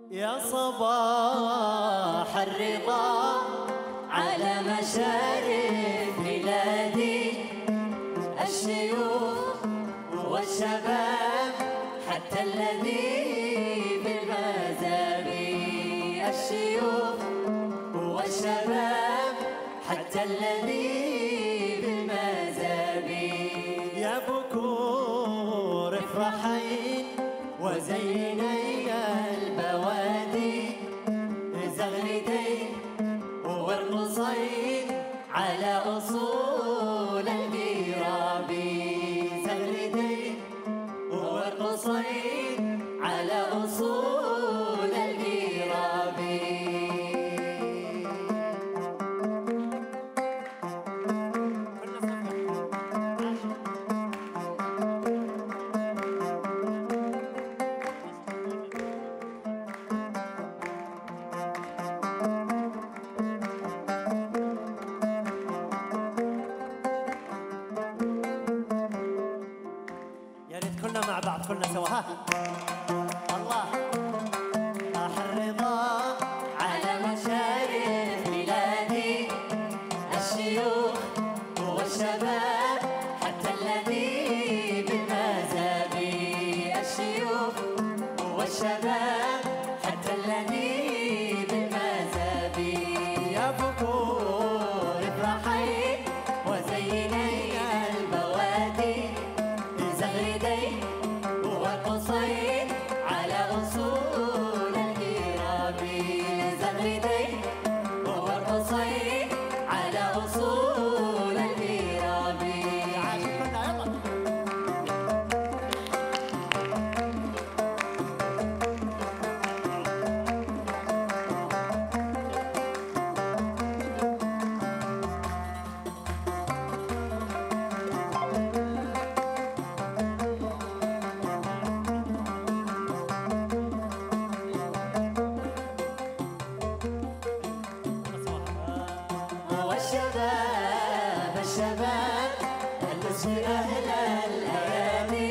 يا صباح الرضا على مشارف بلادي، الشيوخ والشباب حتى الذي بالمزابي، الشيوخ والشباب حتى الذي بالمزابي. يا بكور افرحين وزيني البوادي، زغردين وارقصين على أصول القرابي، زغردين وارقصين على أصول القرابي. كلنا مع بعض، كلنا سوا، ها الله. صباح الرضا على مشارف بلادي، الشيوخ والشباب حتى الذي بالمزابي، الشيوخ والشباب حتى الذي بالمزابي. يا بكور افرحي وزيني البوادي، زغردين وارقصين على أصول القرابي، زغردين وارقصين على أصول القرابي. عاشقنا يلا. الشباب الشباب البسوا أهل الأيادي،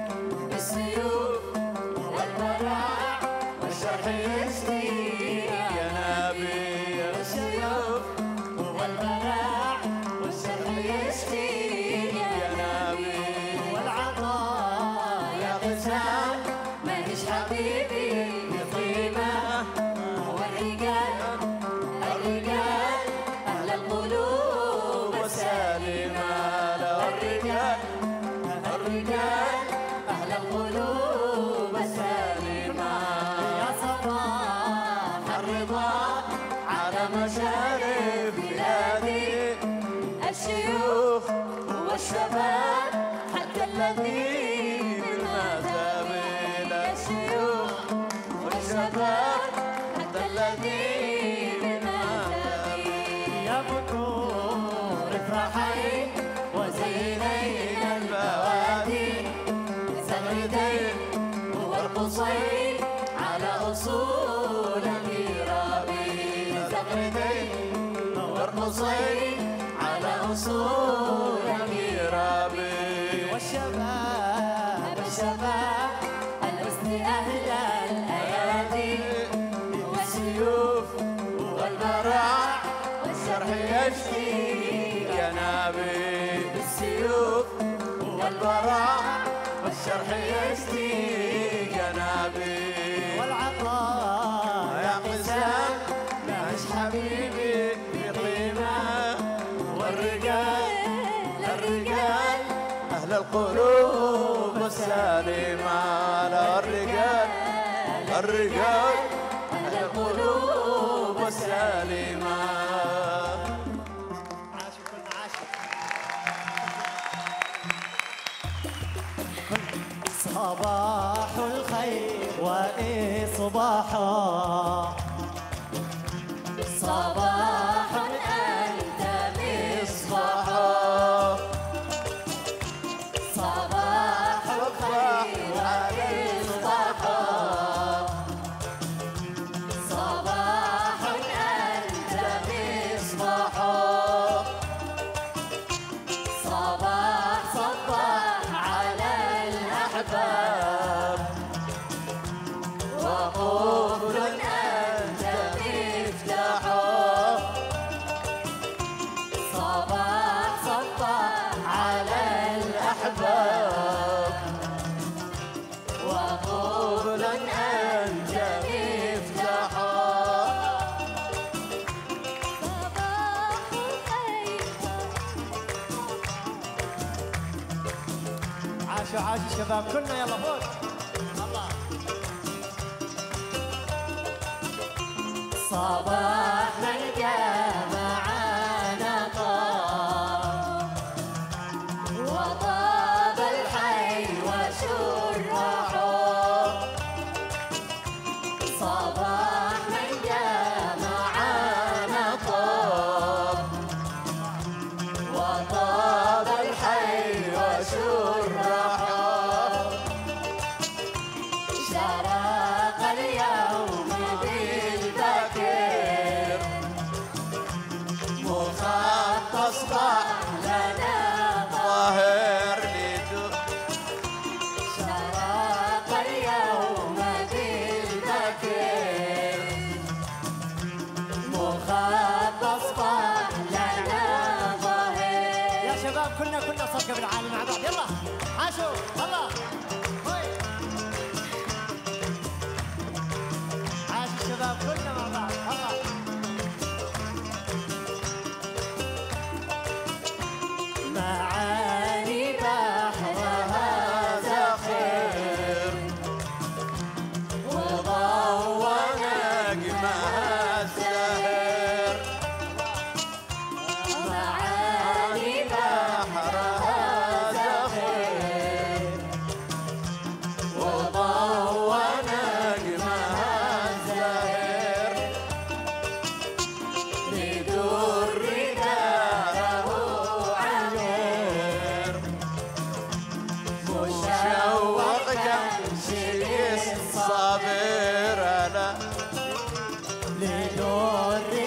بالسيوف والبراع والشرح يشتي يا نبي، السيوف والبراع والشرح يشتي يا نبي. والعطاء يا قسام ماهيش حبيبي بقيمة، والرجال الرجال أهل القلوب السالمة، الرجال الرجال أهل القلوب السالمة. يا صباح الرضا على مشارف بلادي، الشيوخ والشباب حتى الذي بالمزابي، الشيوخ والشباب حتى الذي بالمزابي. يا بكور افرحي وزينين البوادي، زغردين وارقصين على أصول القرابي، زغردين وارقصين على أصول القرابي. والشباب الشباب الحسن أهل الأيادي، والسيوف والبراع والشرح يشتي يا نبي، بالسيوف والبراع والشرح يشتي يا نبي. والعطاء يا قسام ماهيش حبيبي بقيمة، والرجال الرجال أهل القلوب السالمة، الرجال الرجال أهل القلوب السالمة. صباح الخير وإصباحا، صباح أنت مصباحا، صباح الخير وإصباحا، صباح أنت مصباحا، صباح صباح على الأحباب وقفل عاشوا عاشوا الشباب كلنا يلا فوق. الله. صباح نلقى معانا طاب وطاب الحي وشرحه. صباح نلقى معانا طاب وطاب الحي وشرحه. شرق اليوم بالبكر مخط أصبح لنا ظاهر. شرق اليوم بالبكر مخط أصبح لنا ظاهر. يا شباب كلنا صفقة بالعالي مع بعض يلا عاشوا الله. عاش الشباب كلنا مع بعض الله. معاني بحرها زخير وضوى نجمها الزهر. معاني بحرها زخير وضوى نجمها الزهر. لدر داره عمير مشوق جمشي الصابر. لا لدر